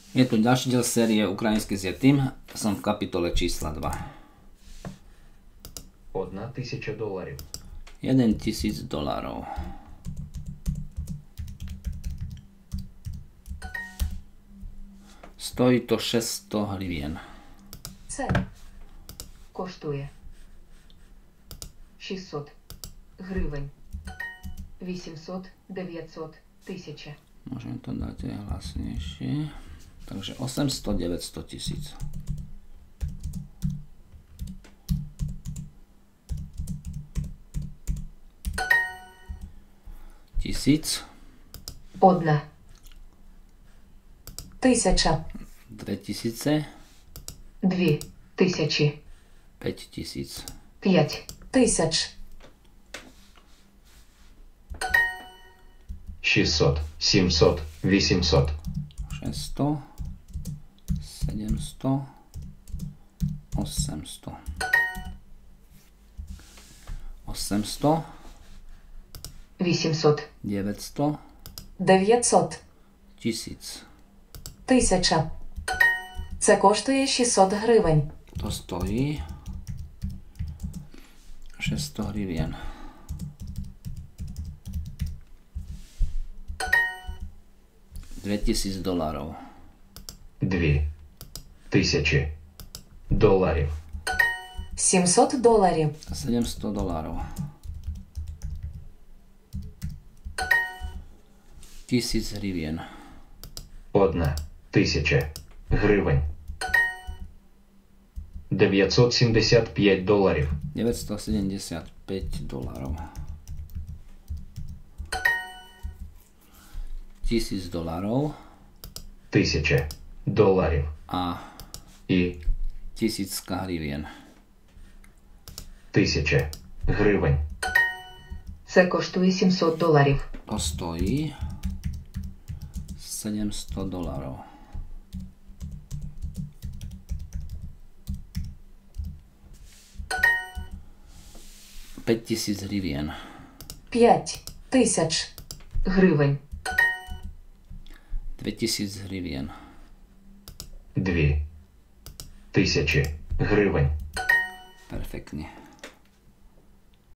Je tu ďalší diel série Ukrajinský s Jetým. Som v kapitole čísla 2. $1000. $1000. Stojí to 600 гривен. Це коштує 600 гривень, 800, 900, 1000. Môžem to dať aj hlasnejšie. Takže 800, 900 tisíc. Tisíc. 1 тисяча, 2000. 2000, 5000. 5000, 600, 700, 800. 600, 700, 800. 800, 800, 900, 900, 1000. 1000. Це коштує 600 гривень. To stojí 600 гривен. $2000. $2000. 700 доларів. $700. 1000 гривен. 1000 гривень. $975. $975. $1000 $1000. a І 1000 гривен. 1000 гривень. Це коштує 700 доларів. To stojí $700. $5000 гривен. 5000 гривень. 2000 гривен. 2000 гривень. Perfektne.